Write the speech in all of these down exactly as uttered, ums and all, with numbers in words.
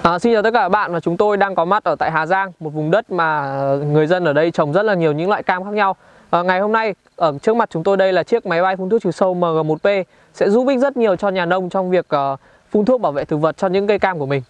À, xin chào tất cả các bạn, và chúng tôi đang có mặt ở tại Hà Giang, một vùng đất mà người dân ở đây trồng rất là nhiều những loại cam khác nhau. À, ngày hôm nay ở trước mặt chúng tôi đây là chiếc máy bay phun thuốc trừ sâu M G một P sẽ giúp ích rất nhiều cho nhà nông trong việc uh, phun thuốc bảo vệ thực vật cho những cây cam của mình.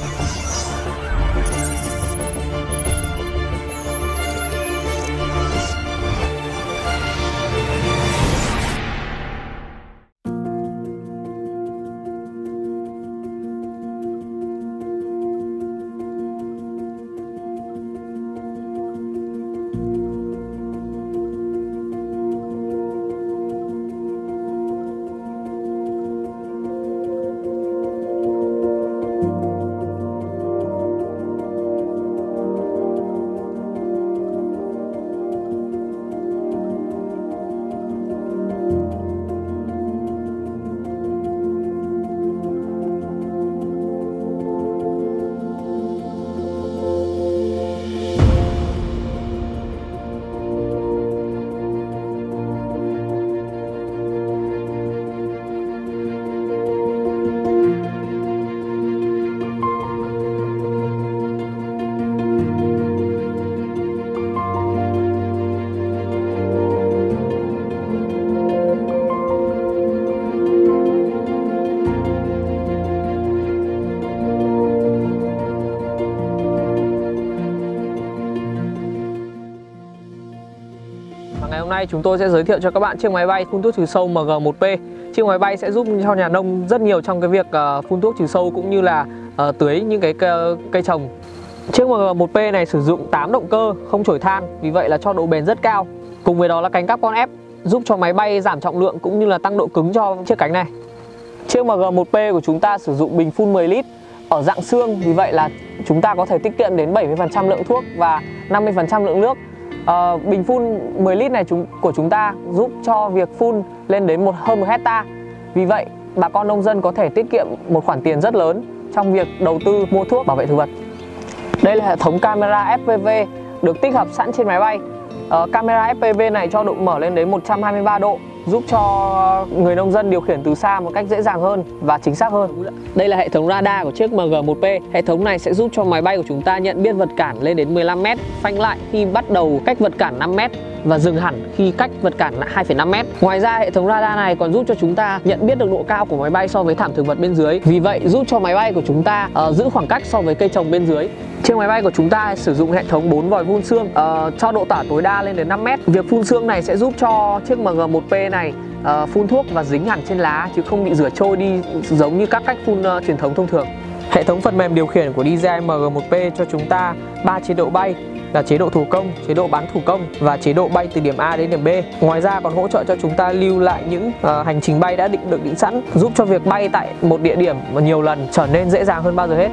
Ngày hôm nay chúng tôi sẽ giới thiệu cho các bạn chiếc máy bay phun thuốc trừ sâu M G một P. Chiếc máy bay sẽ giúp cho nhà nông rất nhiều trong cái việc uh, phun thuốc trừ sâu cũng như là uh, tưới những cái cây, cây trồng. Chiếc M G một P này sử dụng tám động cơ, không chổi than, vì vậy là cho độ bền rất cao. Cùng với đó là cánh carbon ép giúp cho máy bay giảm trọng lượng cũng như là tăng độ cứng cho chiếc cánh này. Chiếc M G một P của chúng ta sử dụng bình phun mười lít ở dạng xương, vì vậy là chúng ta có thể tiết kiệm đến bảy mươi phần trăm lượng thuốc và năm mươi phần trăm lượng nước. À, bình phun mười lít này chúng, của chúng ta giúp cho việc phun lên đến một hơn một hecta. Vì vậy bà con nông dân có thể tiết kiệm một khoản tiền rất lớn trong việc đầu tư mua thuốc bảo vệ thực vật. Đây là hệ thống camera F P V được tích hợp sẵn trên máy bay. à, Camera F P V này cho độ mở lên đến một trăm hai mươi ba độ, giúp cho người nông dân điều khiển từ xa một cách dễ dàng hơn và chính xác hơn. Đây là hệ thống radar của chiếc M G một P. Hệ thống này sẽ giúp cho máy bay của chúng ta nhận biết vật cản lên đến mười lăm mét, phanh lại khi bắt đầu cách vật cản năm mét và dừng hẳn khi cách vật cản là hai phẩy năm mét. Ngoài ra hệ thống radar này còn giúp cho chúng ta nhận biết được độ cao của máy bay so với thảm thực vật bên dưới. Vì vậy giúp cho máy bay của chúng ta uh, giữ khoảng cách so với cây trồng bên dưới. Chiếc máy bay của chúng ta sử dụng hệ thống bốn vòi phun sương uh, cho độ tỏa tối đa lên đến năm mét. Việc phun sương này sẽ giúp cho chiếc M G một P này uh, phun thuốc và dính hẳn trên lá chứ không bị rửa trôi đi giống như các cách phun uh, truyền thống thông thường. Hệ thống phần mềm điều khiển của đê gi i M G một P cho chúng ta ba chế độ bay là chế độ thủ công, chế độ bán thủ công và chế độ bay từ điểm A đến điểm B. Ngoài ra còn hỗ trợ cho chúng ta lưu lại những uh, hành trình bay đã định được định sẵn, giúp cho việc bay tại một địa điểm và nhiều lần trở nên dễ dàng hơn bao giờ hết.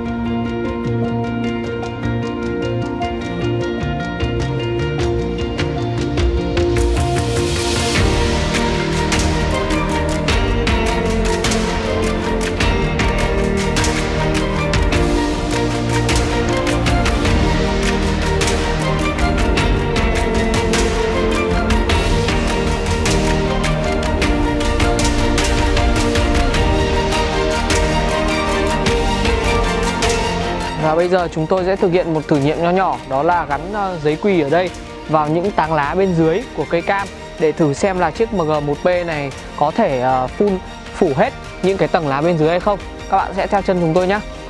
Và bây giờ chúng tôi sẽ thực hiện một thử nghiệm nho nhỏ, đó là gắn giấy quỳ ở đây vào những tán lá bên dưới của cây cam để thử xem là chiếc M G một P này có thể phun phủ hết những cái tầng lá bên dưới hay không. Các bạn sẽ theo chân chúng tôi nhé.